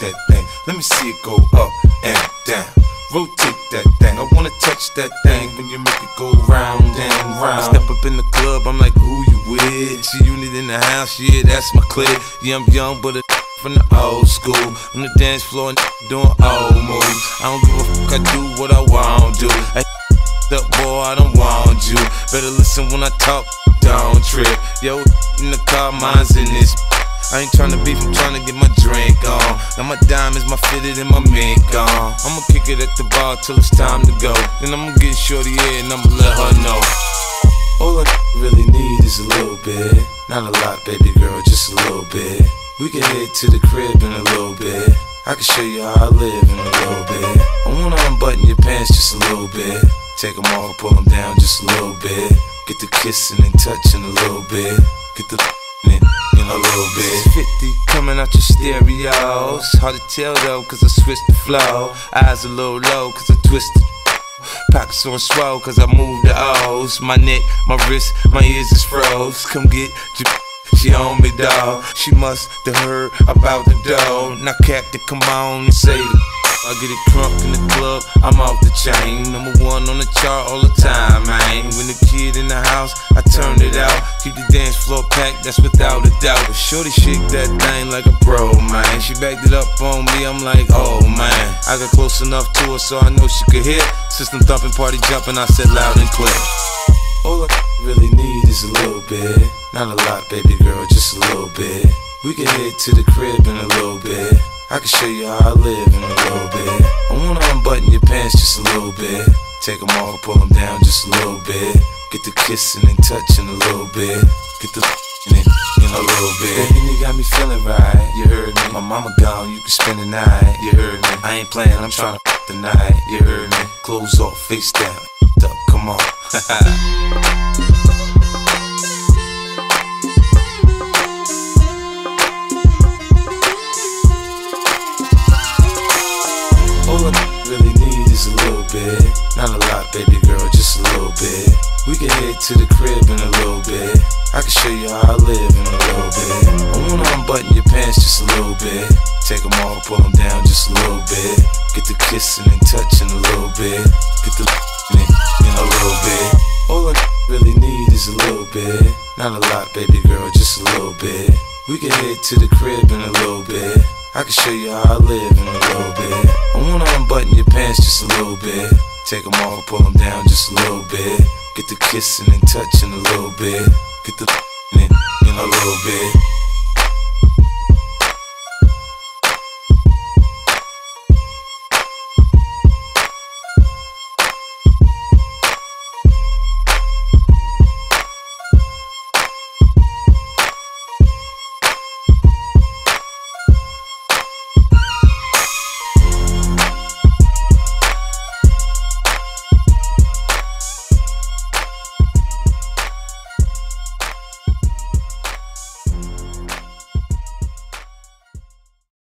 that thing. Let me see it go up and down. Rotate that thing. I wanna touch that thing when you make it go round and round. I step up in the club, I'm like, who you with? See unit in the house, yeah, that's my clique. Yeah, I'm young, but from the old school. On the dance floor, doing old moves. I don't give a fuck, I do what I want to. I up, boy, I don't want you. Better listen when I talk, don't trip. Yo, in the car, mine's in this. I ain't tryna beef, I'm tryna get my drink on. Now my diamonds, my fitted, and my mink on. I'ma kick it at the bar till it's time to go. Then I'ma get shorty here and I'ma let her know. All I really need is a little bit. Not a lot, baby girl, just a little bit. We can head to the crib in a little bit. I can show you how I live in a little bit. I wanna unbutton your pants just a little bit. Take them off, pull them down just a little bit. Get the kissing and touching a little bit. Get the in a little bit. 50 coming out your stereos. Hard to tell though, cause I switched the flow. Eyes a little low, cause I twisted. Pockets on swole, cause I moved the O's. My neck, my wrist, my ears is froze. Come get your she on me, dawg. She must have heard about the dough. Now Captain, come on and say the I get it crunk in the club, I'm off the chain. #1 on the chart all the time, man. When the kid in the house, I turned it out. Keep the dance floor packed, that's without a doubt. But shorty shake that thing like a pro, man. She backed it up on me, I'm like, oh man. I got close enough to her so I know she could hear. System thumping, party jumping, I said loud and clear. All I really need is a little bit. Not a lot, baby girl, just a little bit. We can head to the crib in a little bit. I can show you how I live in a little bit. I wanna unbutton your pants just a little bit. Take them off, pull them down just a little bit. Get the kissing and touching a little bit. Get the in a little bit. Baby, you got me feeling right, you heard me. My mama gone, you can spend the night, you heard me. I ain't playing, I'm trying to the night, you heard me. Clothes off, face down, up, come on. All I really need is a little bit. Not a lot, baby girl, just a little bit. We can head to the crib in a little bit. I can show you how I live in a little bit. I wanna unbutton your pants just a little bit. Take them off, pull them down just a little bit. Get the kissing and touching a little bit. Get the in a little bit. All I really need is a little bit. Not a lot, baby girl, just a little bit. We can head to the crib in a little bit. I can show you how I live in a little bit. I wanna unbutton your pants just a little bit. Take them off, pull them down just a little bit. Get the kissing and touching a little bit. Get the in a little bit.